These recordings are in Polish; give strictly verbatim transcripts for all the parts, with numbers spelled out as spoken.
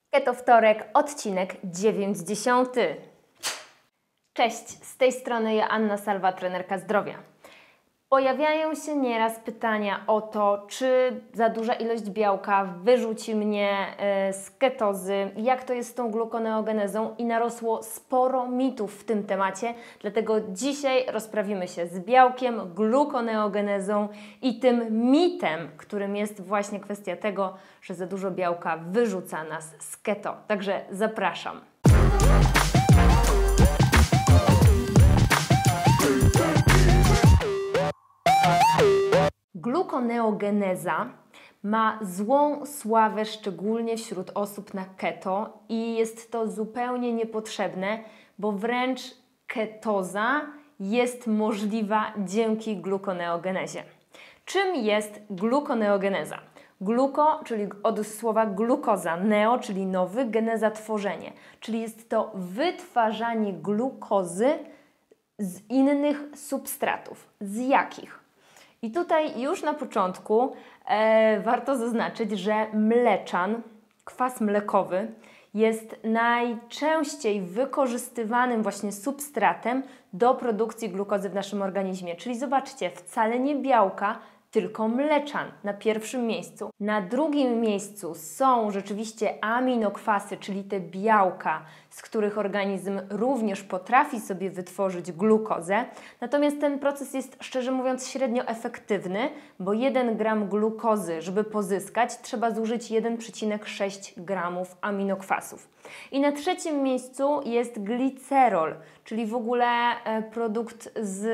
Keto Wtorek, odcinek dziewięćdziesiąty. Cześć, z tej strony Joanna Salwa, trenerka zdrowia. Pojawiają się nieraz pytania o to, czy za duża ilość białka wyrzuci mnie z ketozy, jak to jest z tą glukoneogenezą i narosło sporo mitów w tym temacie, dlatego dzisiaj rozprawimy się z białkiem, glukoneogenezą i tym mitem, którym jest właśnie kwestia tego, że za dużo białka wyrzuca nas z keto. Także zapraszam. Glukoneogeneza ma złą sławę, szczególnie wśród osób na keto, i jest to zupełnie niepotrzebne, bo wręcz ketoza jest możliwa dzięki glukoneogenezie. Czym jest glukoneogeneza? Gluko, czyli od słowa glukoza, neo, czyli nowy, geneza, tworzenie, czyli jest to wytwarzanie glukozy z innych substratów. Z jakich? I tutaj już na początku e, warto zaznaczyć, że mleczan, kwas mlekowy, jest najczęściej wykorzystywanym właśnie substratem do produkcji glukozy w naszym organizmie. Czyli zobaczcie, wcale nie białka, tylko mleczan na pierwszym miejscu. Na drugim miejscu są rzeczywiście aminokwasy, czyli te białka, z których organizm również potrafi sobie wytworzyć glukozę. Natomiast ten proces jest, szczerze mówiąc, średnio efektywny, bo jeden gram glukozy, żeby pozyskać, trzeba zużyć jeden przecinek sześć gramów aminokwasów. I na trzecim miejscu jest glicerol, czyli w ogóle produkt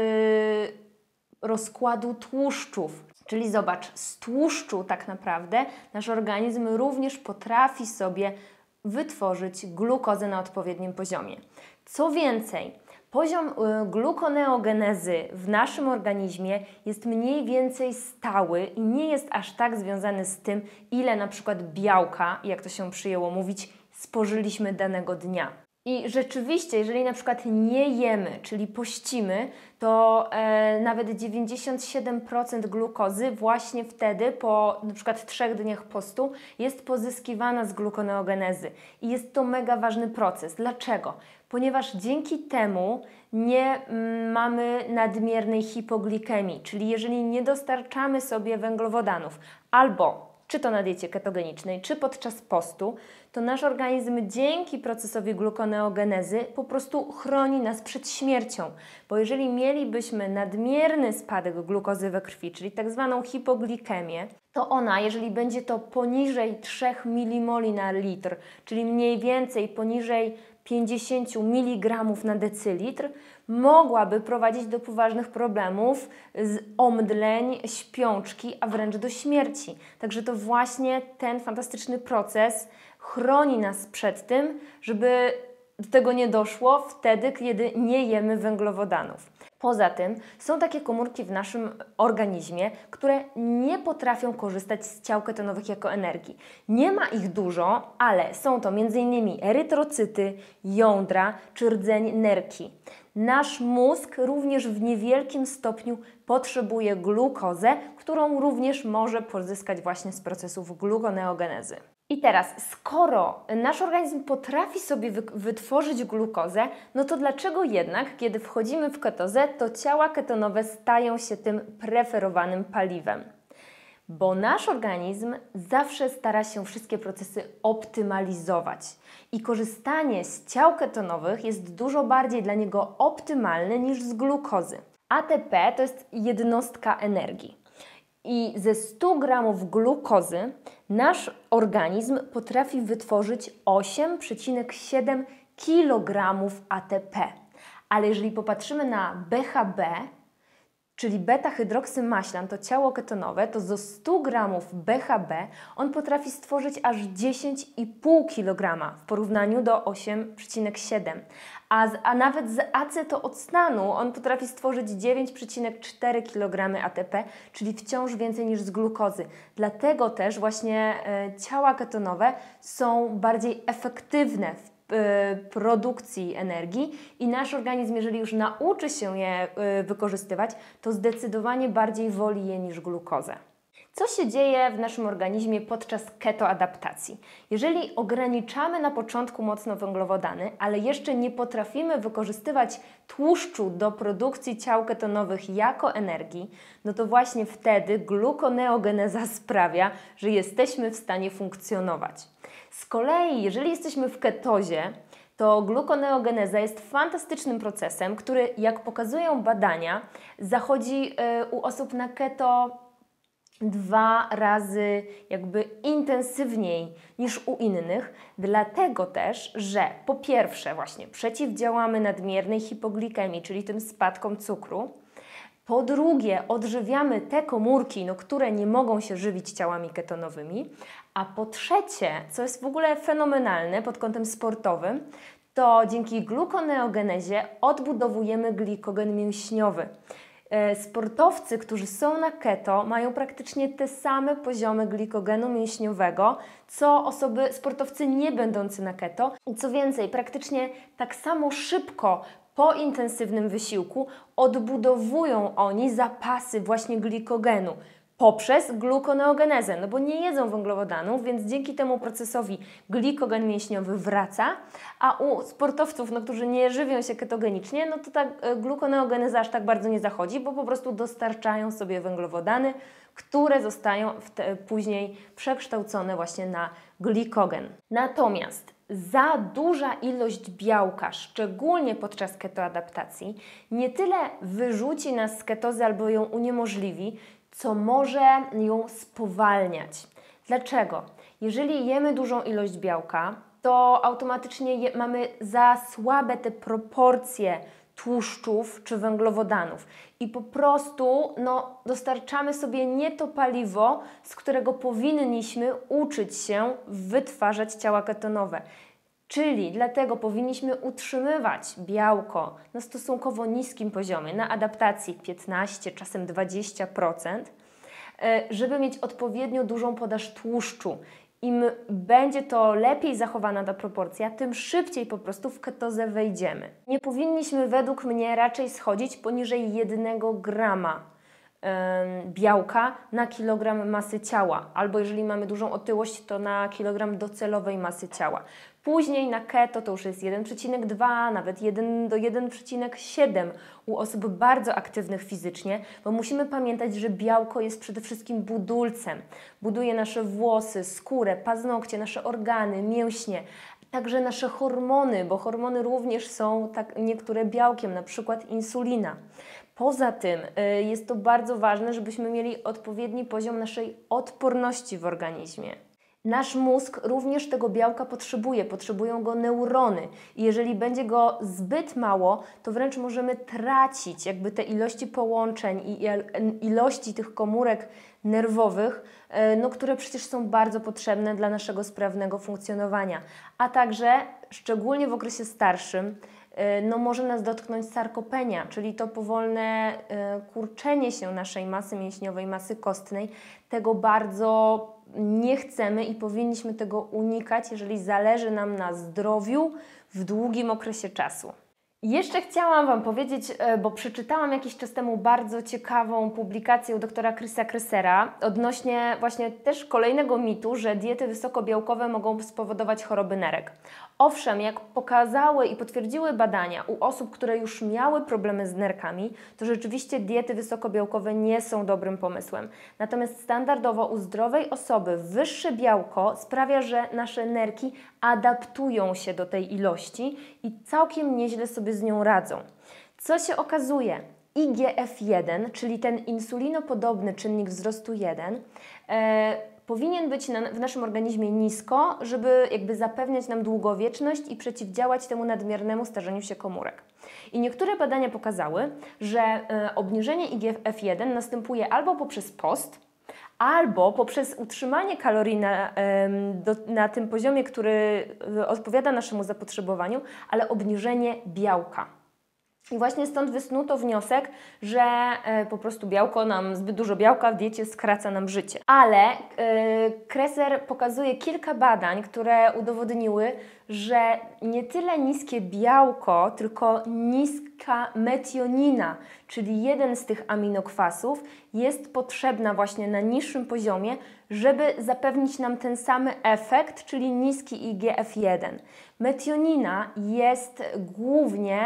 z rozkładu tłuszczów. Czyli zobacz, z tłuszczu tak naprawdę nasz organizm również potrafi sobie wytworzyć glukozę na odpowiednim poziomie. Co więcej, poziom glukoneogenezy w naszym organizmie jest mniej więcej stały i nie jest aż tak związany z tym, ile na przykład białka, jak to się przyjęło mówić, spożyliśmy danego dnia. I rzeczywiście, jeżeli na przykład nie jemy, czyli pościmy, to e, nawet dziewięćdziesiąt siedem procent glukozy właśnie wtedy, po na przykład trzech dniach postu, jest pozyskiwana z glukoneogenezy. I jest to mega ważny proces. Dlaczego? Ponieważ dzięki temu nie mm, mamy nadmiernej hipoglikemii, czyli jeżeli nie dostarczamy sobie węglowodanów albo czy to na diecie ketogenicznej, czy podczas postu, to nasz organizm dzięki procesowi glukoneogenezy po prostu chroni nas przed śmiercią. Bo jeżeli mielibyśmy nadmierny spadek glukozy we krwi, czyli tak zwaną hipoglikemię, to ona, jeżeli będzie to poniżej trzech milimoli na litr, czyli mniej więcej poniżej pięćdziesiąt miligramów na decylitr, mogłaby prowadzić do poważnych problemów z omdleń, śpiączki, a wręcz do śmierci. Także to właśnie ten fantastyczny proces chroni nas przed tym, żeby do tego nie doszło wtedy, kiedy nie jemy węglowodanów. Poza tym są takie komórki w naszym organizmie, które nie potrafią korzystać z ciał ketonowych jako energii. Nie ma ich dużo, ale są to między innymi erytrocyty, jądra czy rdzeń nerki. Nasz mózg również w niewielkim stopniu potrzebuje glukozę, którą również może pozyskać właśnie z procesów glukoneogenezy. I teraz, skoro nasz organizm potrafi sobie wy wytworzyć glukozę, no to dlaczego jednak, kiedy wchodzimy w ketozę, to ciała ketonowe stają się tym preferowanym paliwem? Bo nasz organizm zawsze stara się wszystkie procesy optymalizować i korzystanie z ciał ketonowych jest dużo bardziej dla niego optymalne niż z glukozy. A T P to jest jednostka energii. I ze stu gramów glukozy nasz organizm potrafi wytworzyć osiem przecinek siedem kilogramów A T P. Ale jeżeli popatrzymy na B H B, czyli beta-hydroksymaślan, to ciało ketonowe, to ze stu gramów B H B on potrafi stworzyć aż dziesięć i pół kilograma w porównaniu do osiem przecinek siedem. A, z, a nawet z acetooctanu on potrafi stworzyć dziewięć przecinek cztery kilograma A T P, czyli wciąż więcej niż z glukozy. Dlatego też właśnie e, ciała ketonowe są bardziej efektywne w produkcji energii i nasz organizm, jeżeli już nauczy się je wykorzystywać, to zdecydowanie bardziej woli je niż glukozę. Co się dzieje w naszym organizmie podczas ketoadaptacji? Jeżeli ograniczamy na początku mocno węglowodany, ale jeszcze nie potrafimy wykorzystywać tłuszczu do produkcji ciał ketonowych jako energii, no to właśnie wtedy glukoneogeneza sprawia, że jesteśmy w stanie funkcjonować. Z kolei, jeżeli jesteśmy w ketozie, to glukoneogeneza jest fantastycznym procesem, który, jak pokazują badania, zachodzi u osób na keto dwa razy jakby intensywniej niż u innych, dlatego też, że po pierwsze właśnie przeciwdziałamy nadmiernej hipoglikemii, czyli tym spadkom cukru, po drugie odżywiamy te komórki, no, które nie mogą się żywić ciałami ketonowymi, a po trzecie, co jest w ogóle fenomenalne pod kątem sportowym, to dzięki glukoneogenezie odbudowujemy glikogen mięśniowy. Sportowcy, którzy są na keto, mają praktycznie te same poziomy glikogenu mięśniowego, co osoby, sportowcy nie będący na keto. I co więcej, praktycznie tak samo szybko po intensywnym wysiłku odbudowują oni zapasy właśnie glikogenu poprzez glukoneogenezę, no bo nie jedzą węglowodanów, więc dzięki temu procesowi glikogen mięśniowy wraca, a u sportowców, no, którzy nie żywią się ketogenicznie, no to ta glukoneogeneza aż tak bardzo nie zachodzi, bo po prostu dostarczają sobie węglowodany, które zostają te, później przekształcone właśnie na glikogen. Natomiast za duża ilość białka, szczególnie podczas ketoadaptacji, nie tyle wyrzuci nas z ketozy albo ją uniemożliwi, co może ją spowalniać. Dlaczego? Jeżeli jemy dużą ilość białka, to automatycznie je, mamy za słabe te proporcje tłuszczów czy węglowodanów i po prostu no, dostarczamy sobie nie to paliwo, z którego powinniśmy uczyć się wytwarzać ciała ketonowe. Czyli dlatego powinniśmy utrzymywać białko na stosunkowo niskim poziomie, na adaptacji piętnaście, czasem dwadzieścia procent, żeby mieć odpowiednio dużą podaż tłuszczu. Im będzie to lepiej zachowana ta proporcja, tym szybciej po prostu w ketozę wejdziemy. Nie powinniśmy według mnie raczej schodzić poniżej jednego grama białka na kilogram masy ciała, albo jeżeli mamy dużą otyłość, to na kilogram docelowej masy ciała. Później na keto to już jest jeden przecinek dwa, nawet jeden do jeden przecinek siedem u osób bardzo aktywnych fizycznie, bo musimy pamiętać, że białko jest przede wszystkim budulcem. Buduje nasze włosy, skórę, paznokcie, nasze organy, mięśnie, także nasze hormony, bo hormony również są tak niektóre białkiem, na przykład insulina. Poza tym y, jest to bardzo ważne, żebyśmy mieli odpowiedni poziom naszej odporności w organizmie. Nasz mózg również tego białka potrzebuje, potrzebują go neurony i jeżeli będzie go zbyt mało, to wręcz możemy tracić jakby te ilości połączeń i ilości tych komórek nerwowych, no, które przecież są bardzo potrzebne dla naszego sprawnego funkcjonowania, a także szczególnie w okresie starszym no, może nas dotknąć sarkopenia, czyli to powolne y, kurczenie się naszej masy mięśniowej, masy kostnej. Tego bardzo nie chcemy i powinniśmy tego unikać, jeżeli zależy nam na zdrowiu w długim okresie czasu. Jeszcze chciałam Wam powiedzieć, bo przeczytałam jakiś czas temu bardzo ciekawą publikację u doktora Chrisa Kressera odnośnie właśnie też kolejnego mitu, że diety wysokobiałkowe mogą spowodować choroby nerek. Owszem, jak pokazały i potwierdziły badania u osób, które już miały problemy z nerkami, to rzeczywiście diety wysokobiałkowe nie są dobrym pomysłem. Natomiast standardowo u zdrowej osoby wyższe białko sprawia, że nasze nerki adaptują się do tej ilości i całkiem nieźle sobie z nią radzą. Co się okazuje? I G F jeden, czyli ten insulinopodobny czynnik wzrostu jeden, e, powinien być na, w naszym organizmie nisko, żeby jakby zapewniać nam długowieczność i przeciwdziałać temu nadmiernemu starzeniu się komórek. I niektóre badania pokazały, że e, obniżenie I G F jeden następuje albo poprzez post, albo poprzez utrzymanie kalorii na, do, na tym poziomie, który odpowiada naszemu zapotrzebowaniu, ale obniżenie białka. I właśnie stąd wysnuto wniosek, że e, po prostu białko nam, zbyt dużo białka w diecie skraca nam życie. Ale e, Kresser pokazuje kilka badań, które udowodniły, że nie tyle niskie białko, tylko niska metionina, czyli jeden z tych aminokwasów, jest potrzebna właśnie na niższym poziomie, żeby zapewnić nam ten sam efekt, czyli niski I G F jeden. Metionina jest głównie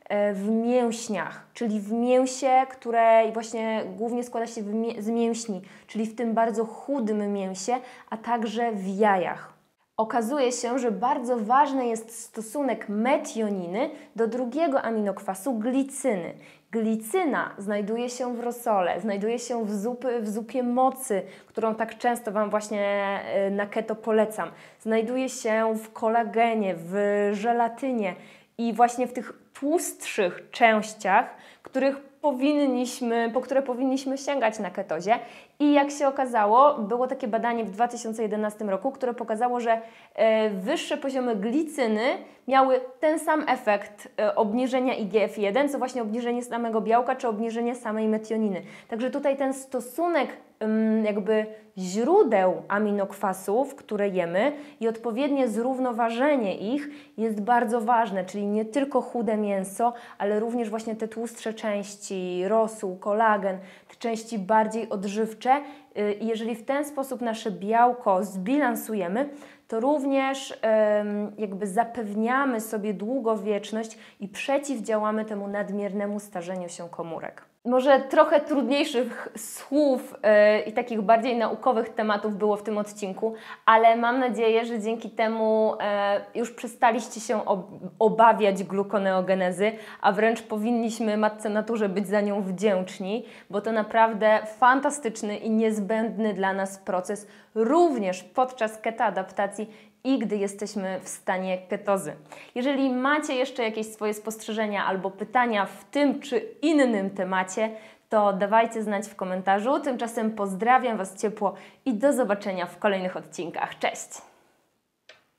w mięśniach, czyli w mięsie, które właśnie głównie składa się z mięśni, czyli w tym bardzo chudym mięsie, a także w jajach. Okazuje się, że bardzo ważny jest stosunek metioniny do drugiego aminokwasu glicyny. Glicyna znajduje się w rosole, znajduje się w, zupy, w zupie mocy, którą tak często Wam właśnie na keto polecam. Znajduje się w kolagenie, w żelatynie i właśnie w tych tłustszych częściach, których powinniśmy, po które powinniśmy sięgać na ketozie. I jak się okazało, było takie badanie w dwa tysiące jedenastym roku, które pokazało, że e, wyższe poziomy glicyny miały ten sam efekt e, obniżenia I G F jeden, co właśnie obniżenie samego białka, czy obniżenie samej metioniny. Także tutaj ten stosunek ym, jakby źródeł aminokwasów, które jemy i odpowiednie zrównoważenie ich jest bardzo ważne, czyli nie tylko chude mięso, ale również właśnie te tłustsze części, rosół, kolagen, te części bardziej odżywcze. I jeżeli w ten sposób nasze białko zbilansujemy, to również um, jakby zapewniamy sobie długowieczność i przeciwdziałamy temu nadmiernemu starzeniu się komórek. Może trochę trudniejszych słów yy, i takich bardziej naukowych tematów było w tym odcinku, ale mam nadzieję, że dzięki temu yy, już przestaliście się ob obawiać glukoneogenezy, a wręcz powinniśmy Matce Naturze być za nią wdzięczni, bo to naprawdę fantastyczny i niezbędny dla nas proces, również podczas ketoadaptacji i gdy jesteśmy w stanie ketozy. Jeżeli macie jeszcze jakieś swoje spostrzeżenia albo pytania w tym czy innym temacie, to dawajcie znać w komentarzu. Tymczasem pozdrawiam Was ciepło i do zobaczenia w kolejnych odcinkach. Cześć!